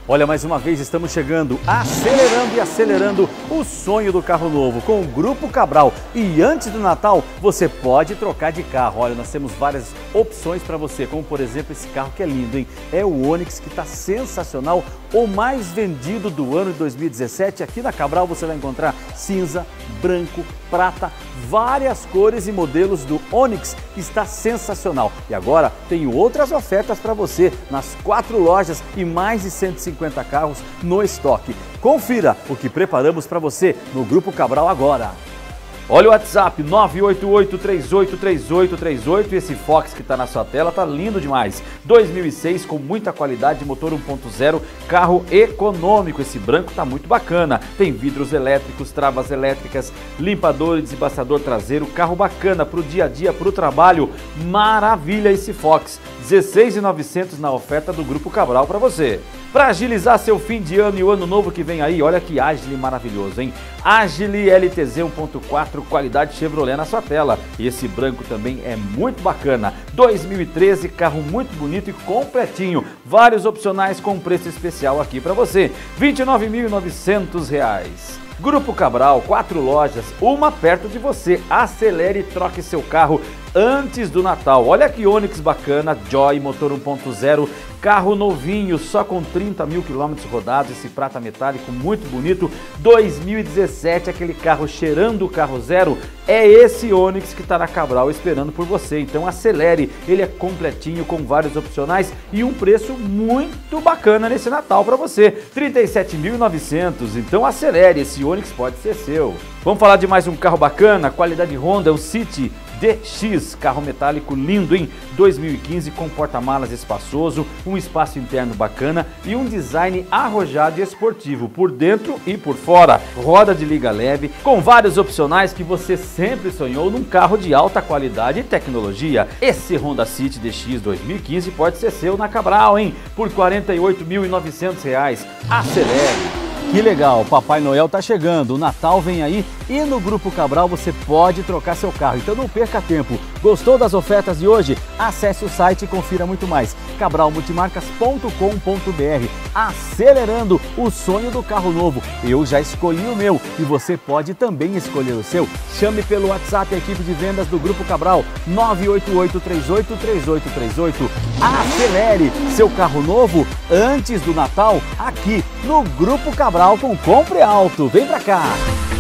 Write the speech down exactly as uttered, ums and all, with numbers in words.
Olha, mais uma vez estamos chegando, acelerando e acelerando o sonho do carro novo com o Grupo Cabral. E antes do Natal, você pode trocar de carro. Olha, nós temos várias opções para você, como por exemplo esse carro que é lindo, hein? É o Onix, que está sensacional, o mais vendido do ano de dois mil e dezessete. Aqui na Cabral você vai encontrar cinza, branco, prata, várias cores e modelos do Onix, que está sensacional. E agora tenho outras ofertas para você nas quatro lojas e mais de cento e cinquenta carros no estoque. Confira o que preparamos para você no Grupo Cabral agora. Olha o WhatsApp nove oito oito, três oito três oito três oito, esse Fox que está na sua tela tá lindo demais. dois mil e seis com muita qualidade, motor um ponto zero, carro econômico. Esse branco tá muito bacana. Tem vidros elétricos, travas elétricas, limpador e desembastador traseiro, carro bacana pro dia a dia, pro trabalho. Maravilha esse Fox. dezesseis mil e novecentos na oferta do Grupo Cabral para você. Para agilizar seu fim de ano e o ano novo que vem aí, olha que Agile maravilhoso, hein? Agile L T Z um ponto quatro, qualidade Chevrolet na sua tela. Esse branco também é muito bacana. dois mil e treze, carro muito bonito e completinho. Vários opcionais com preço especial aqui para você. vinte e nove mil e novecentos reais. Grupo Cabral, quatro lojas, uma perto de você. Acelere e troque seu carro antes do Natal. Olha que Onix bacana, Joy, motor um ponto zero, carro novinho, só com trinta mil quilômetros rodados, esse prata metálico muito bonito. dois mil e dezessete, aquele carro cheirando o carro zero, é esse Onix que está na Cabral esperando por você. Então acelere, ele é completinho com vários opcionais e um preço muito bacana nesse Natal para você, trinta e sete mil e novecentos. Então acelere, esse Onix pode ser seu. Vamos falar de mais um carro bacana, qualidade Honda, o City D X, carro metálico lindo, hein? dois mil e quinze, com porta-malas espaçoso, um espaço interno bacana e um design arrojado e esportivo, por dentro e por fora. Roda de liga leve, com vários opcionais que você sempre sonhou num carro de alta qualidade e tecnologia. Esse Honda City D X dois mil e quinze pode ser seu na Cabral, hein? Por quarenta e oito mil e novecentos reais. Acelere! Que legal, Papai Noel tá chegando, o Natal vem aí e no Grupo Cabral você pode trocar seu carro, então não perca tempo. Gostou das ofertas de hoje? Acesse o site e confira muito mais. cabral multimarcas ponto com ponto br, acelerando o sonho do carro novo. Eu já escolhi o meu e você pode também escolher o seu. Chame pelo WhatsApp a equipe de vendas do Grupo Cabral, nove oito oito, três oito três oito três oito. Acelere seu carro novo antes do Natal aqui no Grupo Cabral com Compre Alto. Vem pra cá!